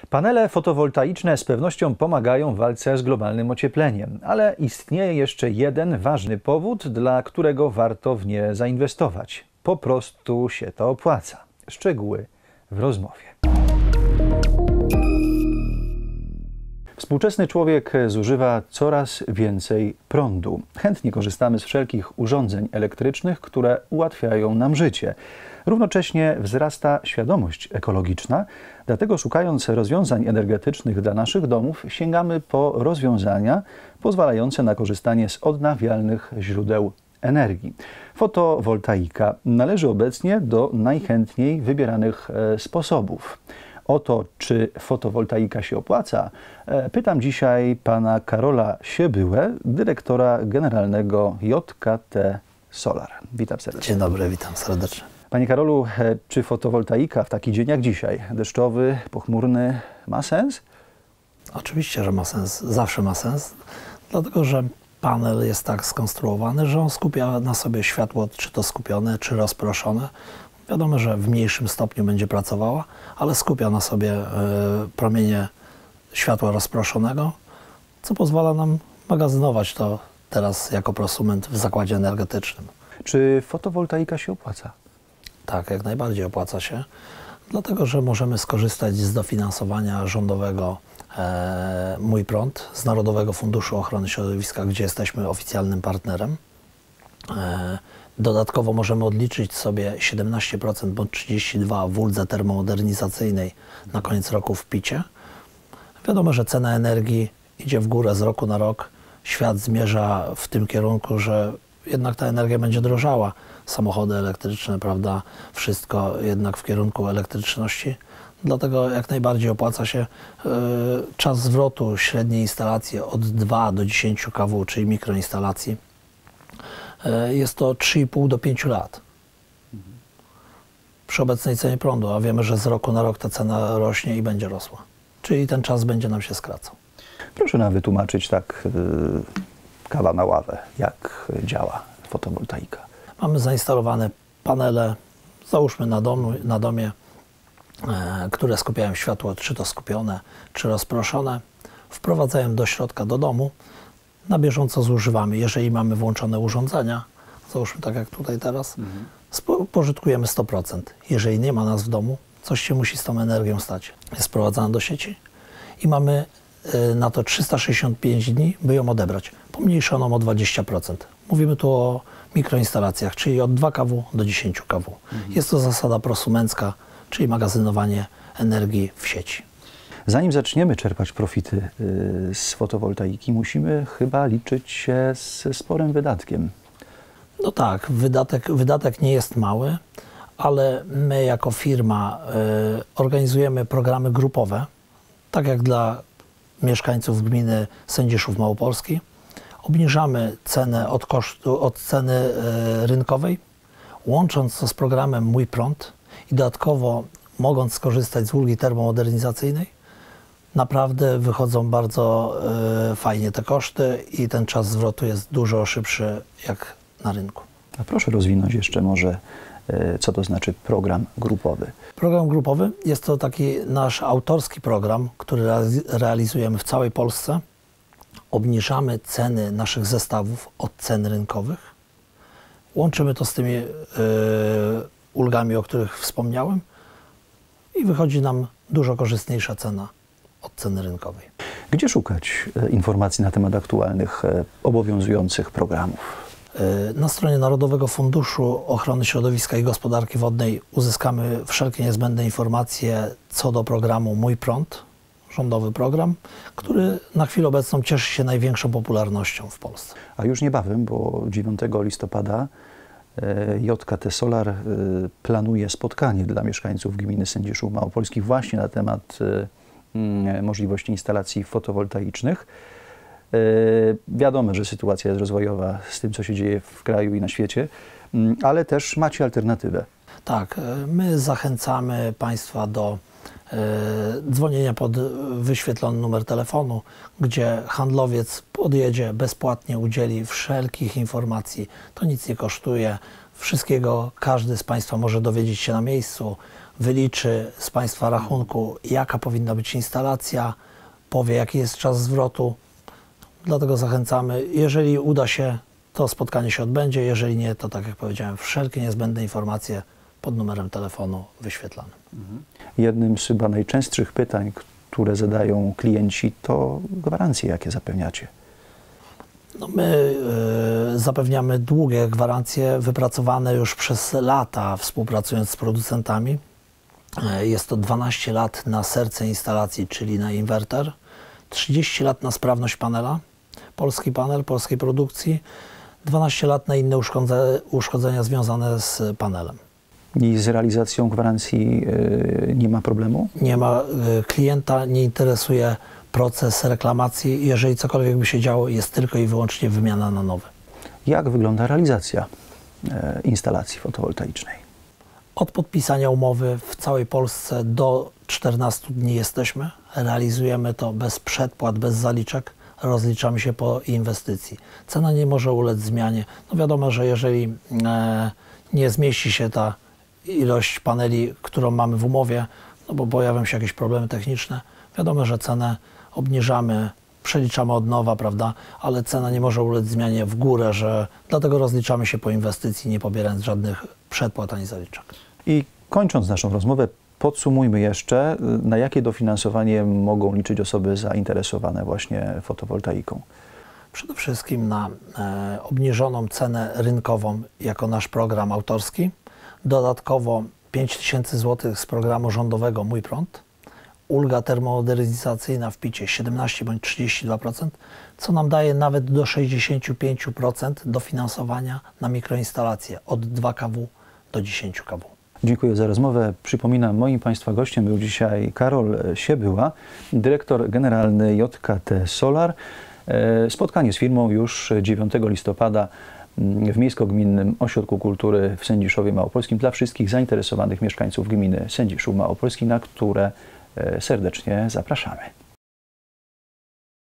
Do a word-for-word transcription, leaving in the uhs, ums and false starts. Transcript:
Panele fotowoltaiczne z pewnością pomagają w walce z globalnym ociepleniem, ale istnieje jeszcze jeden ważny powód, dla którego warto w nie zainwestować. Po prostu się to opłaca. Szczegóły w rozmowie. Współczesny człowiek zużywa coraz więcej prądu. Chętnie korzystamy z wszelkich urządzeń elektrycznych, które ułatwiają nam życie. Równocześnie wzrasta świadomość ekologiczna, dlatego szukając rozwiązań energetycznych dla naszych domów, sięgamy po rozwiązania pozwalające na korzystanie z odnawialnych źródeł energii. Fotowoltaika należy obecnie do najchętniej wybieranych sposobów. O to, czy fotowoltaika się opłaca, pytam dzisiaj pana Karola Siebyłę, dyrektora generalnego J K T Solar. Witam serdecznie. Dzień dobry, witam serdecznie. Panie Karolu, czy fotowoltaika w taki dzień jak dzisiaj, deszczowy, pochmurny, ma sens? Oczywiście, że ma sens. Zawsze ma sens, dlatego że panel jest tak skonstruowany, że on skupia na sobie światło, czy to skupione, czy rozproszone. Wiadomo, że w mniejszym stopniu będzie pracowała, ale skupia na sobie y, promienie światła rozproszonego, co pozwala nam magazynować to teraz jako prosument w zakładzie energetycznym. Czy fotowoltaika się opłaca? Tak, jak najbardziej opłaca się, dlatego że możemy skorzystać z dofinansowania rządowego e, Mój Prąd z Narodowego Funduszu Ochrony Środowiska, gdzie jesteśmy oficjalnym partnerem. E, dodatkowo możemy odliczyć sobie siedemnaście procent bądź trzydzieści dwa procent w uldze termomodernizacyjnej na koniec roku w picie. Wiadomo, że cena energii idzie w górę z roku na rok. Świat zmierza w tym kierunku, że jednak ta energia będzie drożała. Samochody elektryczne, prawda, wszystko jednak w kierunku elektryczności. Dlatego jak najbardziej opłaca się yy, czas zwrotu średniej instalacji od dwóch do dziesięciu kW, czyli mikroinstalacji. Yy, jest to trzy i pół do pięciu lat. Przy obecnej cenie prądu, a wiemy, że z roku na rok ta cena rośnie i będzie rosła. Czyli ten czas będzie nam się skracał. Proszę nam wytłumaczyć tak yy, kawa na ławę, jak działa fotowoltaika. Mamy zainstalowane panele, załóżmy na, domu, na domie, e, które skupiają światło, czy to skupione, czy rozproszone. Wprowadzają do środka, do domu. Na bieżąco zużywamy. Jeżeli mamy włączone urządzenia, załóżmy tak jak tutaj teraz, mhm. spożytkujemy sto procent. Jeżeli nie ma nas w domu, coś się musi z tą energią stać. Jest sprowadzana do sieci i mamy e, na to trzysta sześćdziesiąt pięć dni, by ją odebrać. Pomniejszoną o dwadzieścia procent. Mówimy tu o mikroinstalacjach, czyli od dwóch kW do dziesięciu kW. Mhm. Jest to zasada prosumencka, czyli magazynowanie energii w sieci. Zanim zaczniemy czerpać profity z fotowoltaiki, musimy chyba liczyć się ze sporym wydatkiem. No tak, wydatek, wydatek nie jest mały, ale my jako firma y, organizujemy programy grupowe, tak jak dla mieszkańców gminy Sędziszów Małopolski. Obniżamy cenę od, kosztu, od ceny e, rynkowej, łącząc to z programem Mój Prąd i dodatkowo mogąc skorzystać z ulgi termomodernizacyjnej, naprawdę wychodzą bardzo e, fajnie te koszty i ten czas zwrotu jest dużo szybszy jak na rynku. A proszę rozwinąć jeszcze może, e, co to znaczy program grupowy. Program grupowy jest to taki nasz autorski program, który realizujemy w całej Polsce. Obniżamy ceny naszych zestawów od cen rynkowych. Łączymy to z tymi yy, ulgami, o których wspomniałem i wychodzi nam dużo korzystniejsza cena od ceny rynkowej. Gdzie szukać informacji na temat aktualnych, obowiązujących programów? Yy, na stronie Narodowego Funduszu Ochrony Środowiska i Gospodarki Wodnej uzyskamy wszelkie niezbędne informacje co do programu Mój Prąd. Rządowy program, który na chwilę obecną cieszy się największą popularnością w Polsce. A już niebawem, bo dziewiątego listopada J K T Solar planuje spotkanie dla mieszkańców gminy Sędziszów Małopolskich właśnie na temat możliwości instalacji fotowoltaicznych. Wiadomo, że sytuacja jest rozwojowa z tym, co się dzieje w kraju i na świecie, ale też macie alternatywę. Tak, my zachęcamy Państwa do dzwonienia pod wyświetlony numer telefonu, gdzie handlowiec podjedzie, bezpłatnie udzieli wszelkich informacji. To nic nie kosztuje. Wszystkiego każdy z Państwa może dowiedzieć się na miejscu. wyliczy z Państwa rachunku, jaka powinna być instalacja, powie, jaki jest czas zwrotu. Dlatego zachęcamy, jeżeli uda się, to spotkanie się odbędzie, jeżeli nie, to tak jak powiedziałem, wszelkie niezbędne informacje pod numerem telefonu wyświetlanym. Jednym z chyba najczęstszych pytań, które zadają klienci, to gwarancje, jakie zapewniacie. No my y, zapewniamy długie gwarancje wypracowane już przez lata, współpracując z producentami. Y, jest to dwanaście lat na serce instalacji, czyli na inwerter, trzydzieści lat na sprawność panela, polski panel, polskiej produkcji, dwanaście lat na inne uszkodze, uszkodzenia związane z panelem. I z realizacją gwarancji y, nie ma problemu? Nie ma, y, klienta nie interesuje proces reklamacji. Jeżeli cokolwiek by się działo, jest tylko i wyłącznie wymiana na nowy. Jak wygląda realizacja y, instalacji fotowoltaicznej? Od podpisania umowy w całej Polsce do czternastu dni jesteśmy. Realizujemy to bez przedpłat, bez zaliczek. Rozliczamy się po inwestycji. Cena nie może ulec zmianie. No wiadomo, że jeżeli e, nie zmieści się ta ilość paneli, którą mamy w umowie, no bo pojawią się jakieś problemy techniczne, wiadomo, że cenę obniżamy, przeliczamy od nowa, prawda, ale cena nie może ulec zmianie w górę, że dlatego rozliczamy się po inwestycji, nie pobierając żadnych przedpłat ani zaliczek. I kończąc naszą rozmowę, podsumujmy jeszcze, na jakie dofinansowanie mogą liczyć osoby zainteresowane właśnie fotowoltaiką. Przede wszystkim na e, obniżoną cenę rynkową jako nasz program autorski, dodatkowo pięć tysięcy złotych z programu rządowego Mój Prąd, ulga termomodernizacyjna w picie siedemnaście bądź trzydzieści dwa procent, co nam daje nawet do sześćdziesięciu pięciu procent dofinansowania na mikroinstalacje od dwa kW do dziesięciu kW. Dziękuję za rozmowę. Przypominam, moim Państwa gościem był dzisiaj Karol Siebyła, dyrektor generalny J K T Solar. Spotkanie z firmą już dziewiątego listopada w Miejsko-Gminnym Ośrodku Kultury w Sędziszowie Małopolskim dla wszystkich zainteresowanych mieszkańców gminy Sędziszów Małopolski, na które serdecznie zapraszamy.